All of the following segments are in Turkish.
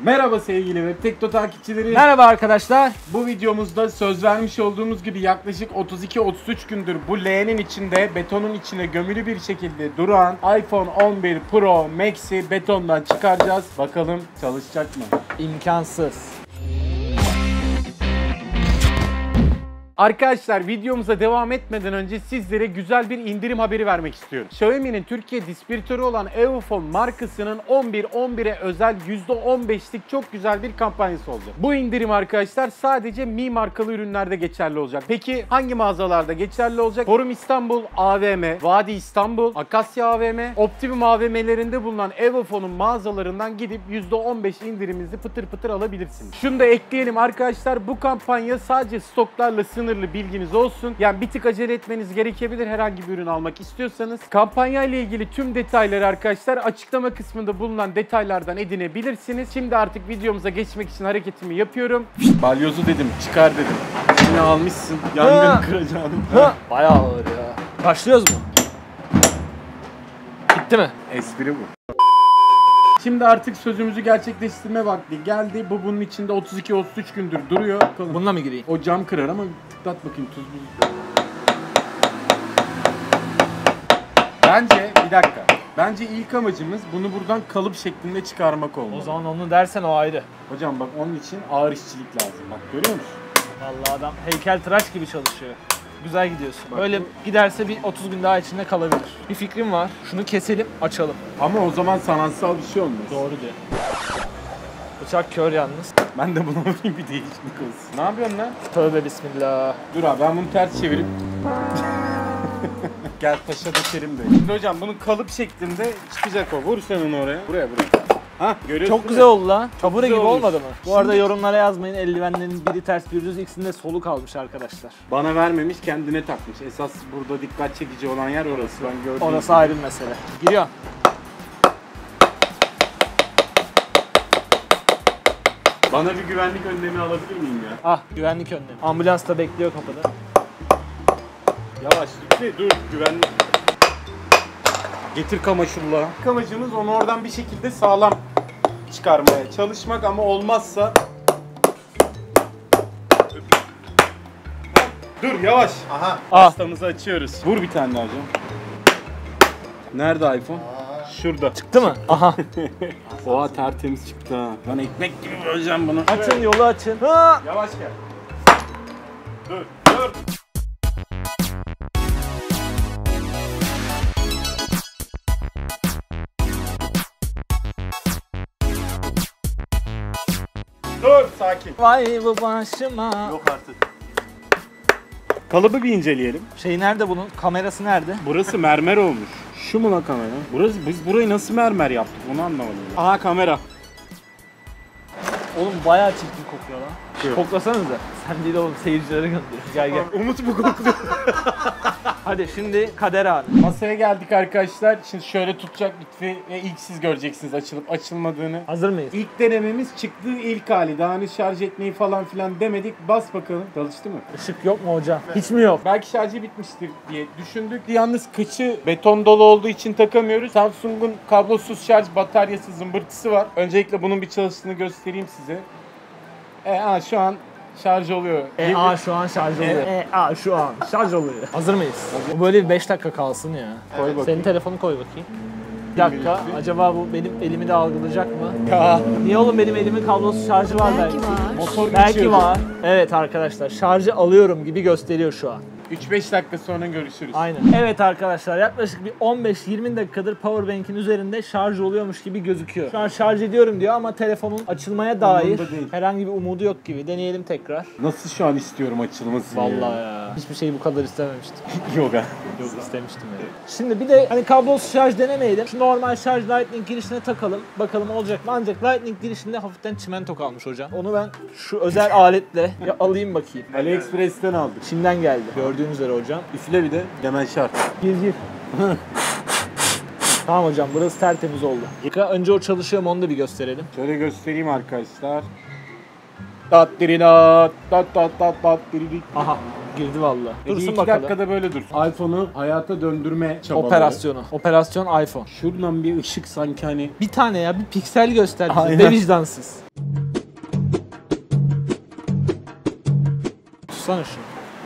Merhaba sevgili Webtekno takipçileri. Merhaba arkadaşlar. Bu videomuzda söz vermiş olduğumuz gibi yaklaşık 32-33 gündür bu leğenin içinde, betonun içine gömülü bir şekilde duran iPhone 11 Pro Max'i betondan çıkaracağız. Bakalım çalışacak mı? İmkansız. Arkadaşlar videomuza devam etmeden önce sizlere güzel bir indirim haberi vermek istiyorum. Xiaomi'nin Türkiye distribütörü olan Evofone markasının 11.11'e özel %15'lik çok güzel bir kampanyası olacak. Bu indirim arkadaşlar sadece Mi markalı ürünlerde geçerli olacak. Peki hangi mağazalarda geçerli olacak? Forum İstanbul AVM, Vadi İstanbul, Akasya AVM, Optimum AVM'lerinde bulunan Evofone'un mağazalarından gidip %15 indiriminizi pıtır pıtır alabilirsiniz. Şunu da ekleyelim arkadaşlar, bu kampanya sadece stoklarla sınırlı, bilginiz olsun. Yani bir tık acele etmeniz gerekebilir herhangi bir ürün almak istiyorsanız. Kampanya ile ilgili tüm detayları arkadaşlar açıklama kısmında bulunan detaylardan edinebilirsiniz. Şimdi artık videomuza geçmek için hareketimi yapıyorum. Balyozu dedim, çıkar dedim. Yine almışsın, yangın kıracağını. Bayağı ağır ya. Başlıyoruz mu? Bitti mi? Espri bu. Şimdi artık sözümüzü gerçekleştirme vakti geldi. Bu bunun içinde 32-33 gündür duruyor. Bununla mı gireyim? O cam kırar ama tıklat bakayım, tuz buz. Bence bir dakika. Bence ilk amacımız bunu buradan kalıp şeklinde çıkarmak olmalı. O zaman onu dersen o ayrı. Hocam bak, onun için ağır işçilik lazım. Bak görüyor musun? Vallahi adam heykeltıraş gibi çalışıyor. Güzel gidiyorsun. Bak, böyle giderse bir 30 gün daha içinde kalabilir. Bir fikrim var. Şunu keselim, açalım. Ama o zaman sanatsal bir şey olmaz. Doğru diyor. Bıçak kör yalnız. Ben de buna bakayım, bir değişiklik olsun. Ne yapıyorsun lan? Tövbe bismillah. Dur abi, ben bunu ters çevirip gel paşa dökerim de. Şimdi hocam bunun kalıp şeklinde çıkacak o. Vur sen onu oraya. Buraya. Hah, görüyorsun. Çok güzel oldu lan. Tabure gibi olmuş. olmadı mı? Bu arada yorumlara yazmayın. Eldivenlerin biri ters bir düz, ikisinde solu kalmış arkadaşlar. Bana vermemiş, kendine takmış. Esas burada dikkat çekici olan yer orası. Ben gördüm. Orası ayrı bir mesele. Giriyor. Bana bir güvenlik önlemi alabilir miyim ya? Ah, güvenlik önlemi. Ambulans da bekliyor kapıda. Yavaş lütfen, dur güvenlik. Getir kamaşulla. Amacımız onu oradan bir şekilde sağlam çıkarmaya çalışmak, ama olmazsa... Dur yavaş. Aha. Pastamızı açıyoruz. Vur bir tane daha hocam. Nerede iPhone? Şurada. Çıktı mı? Aha. Oha, tertemiz çıktı ha. Lan ekmek gibi böleceğim bunu. Açın yolu açın. Ha! Yavaş gel. Dur. Dur, sakin. Vay bu başıma. Yok artık. Kalıbı bir inceleyelim. Şey nerede bunun? Kamerası nerede? Burası mermer olmuş. Şu mu la kamera? Biz burayı nasıl mermer yaptık onu anlamadım. Aha, kamera. Oğlum bayağı çirkin kokuyor lan. Yok. Koklasanıza. Sen değil oğlum, seyircilere gönder. Gel gel. Umut bu kokluyor. Hadi şimdi Kader abi. Masaya geldik arkadaşlar. Şimdi şöyle tutacak Lütfi ve ilk siz göreceksiniz açılıp açılmadığını. Hazır mıyız? İlk denememiz çıktığı ilk hali. Daha hani şarj etmeyi falan filan demedik. Bas bakalım. Çalıştı mı? Işık yok mu hocam? Hiç mi yok? Belki şarjı bitmiştir diye düşündük. Yalnız kıçı beton dolu olduğu için takamıyoruz. Samsung'un kablosuz şarj bataryası zımbırtısı var. Öncelikle bunun bir çalıştığını göstereyim size. Şu an şarj oluyor. Şu an şarj oluyor. Şu an şarj oluyor. Hazır mıyız? Bu böyle bir 5 dakika kalsın ya. Koy bakayım. Senin telefonu koy bakayım. Bir dakika. Acaba bu benim elimi de algılayacak mı? Ya. Niye oğlum, benim elimin kablosuz şarjı var belki. Motor Belki geçiyordu. var. Evet arkadaşlar, şarjı alıyorum gibi gösteriyor şu an. 3-5 dakika sonra görüşürüz. Aynen. Evet arkadaşlar, yaklaşık bir 15-20 dakikadır powerbank'in üzerinde şarj oluyormuş gibi gözüküyor. Şu an şarj ediyorum diyor ama telefonun açılmaya dair Umurumda değil. herhangi bir umudu yok gibi. Deneyelim tekrar. Nasıl şu an istiyorum açılmasını? Vallahi ya. Hiçbir şeyi bu kadar istememiştim. Yok ha. Yok, istemiştim yani. Şimdi bir de hani kablosuz şarj denemeyelim. Şu normal şarj Lightning girişine takalım. Bakalım olacak mı? Ancak Lightning girişinde hafiften çimento kalmış hocam. Onu ben şu özel aletle alayım bakayım. AliExpress'ten aldık. Çin'den geldi. Gördüğünüz üzere hocam. Üfle bir de. Hemen şart. Gir. Tamam hocam, burası tertemiz oldu. Önce o çalışıyor mu onu da bir gösterelim. Şöyle göstereyim arkadaşlar. Tat dirina, tat tat tat tat diririk. Aha, girdi valla. Dursun 2 bakalım. dakikada böyle dursun. iPhone'u hayata döndürme çabaları. Operasyonu. Operasyon iPhone. Şuradan bir ışık sanki hani. Bir tane ya, bir piksel göster bize. Aynen. Be vicdansız. Açsana şunu.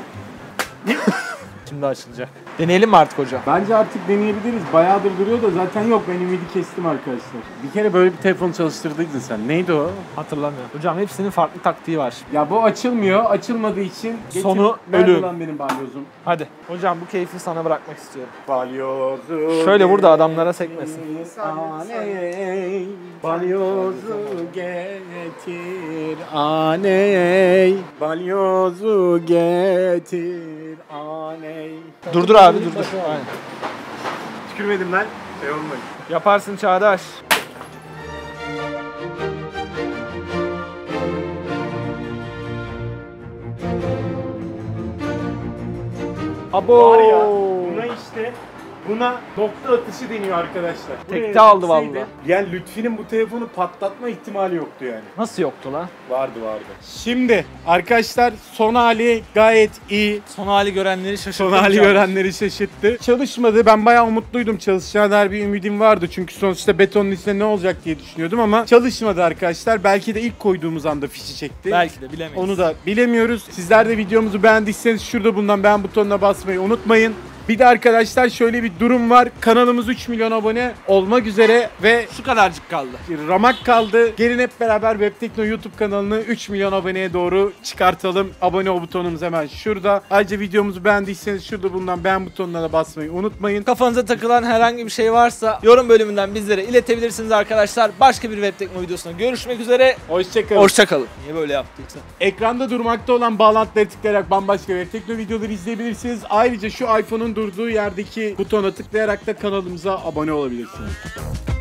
Şimdi açılacak. Deneyelim mi artık hocam? Bence artık deneyebiliriz. Bayağıdır duruyor da zaten yok. Ben ümidi kestim arkadaşlar. Bir kere böyle bir telefon çalıştırdıydın sen. Neydi o? Hatırlamıyorum. Hocam hepsinin farklı taktiği var. Ya bu açılmıyor. Açılmadığı için Sonu Nerede ölüm. lan benim balyozum? Hadi. Hocam bu keyfi sana bırakmak istiyorum. Balyozu Şöyle burada adamlara sekmesin. Aney, balyozu getir aney, balyozu getir aney. Durdur abi durdur. Aynen. Tükürmedim lan. Şey olmayın. Yaparsın Çağdaş. Abo. Var ya buna nokta atışı deniyor arkadaşlar. Tekte Buraya aldı gitseydi, vallahi. Yani Lütfi'nin bu telefonu patlatma ihtimali yoktu yani. Nasıl yoktu lan? Vardı. Şimdi arkadaşlar son hali gayet iyi. Son hali görenleri şaşırttı. Son hali görenleri şaşırttı. Çalışmadı. Ben bayağı umutluydum. Çalışacağına dair bir ümidim vardı. Çünkü sonuçta betonun içinde ne olacak diye düşünüyordum ama çalışmadı arkadaşlar. Belki de ilk koyduğumuz anda fişi çekti. Belki de bilemeyiz. Onu da bilemiyoruz. Sizler de videomuzu beğendiyseniz şurada bulunan beğen butonuna basmayı unutmayın. Bir de arkadaşlar şöyle bir durum var. Kanalımız 3 milyon abone olmak üzere ve Şu kadarcık kaldı. ramak kaldı. Gelin hep beraber Webtekno YouTube kanalını 3 milyon aboneye doğru çıkartalım. Abone ol butonumuz hemen şurada. Ayrıca videomuzu beğendiyseniz şurada bulunan beğen butonuna da basmayı unutmayın. Kafanıza takılan herhangi bir şey varsa yorum bölümünden bizlere iletebilirsiniz arkadaşlar. Başka bir Webtekno videosunda görüşmek üzere. Hoşçakalın. Hoşçakalın. Niye böyle yaptıysa? Ekranda durmakta olan bağlantıları tıklayarak bambaşka Webtekno videoları izleyebilirsiniz. Ayrıca şu iPhone'un durduğu yerdeki butona tıklayarak da kanalımıza abone olabilirsiniz.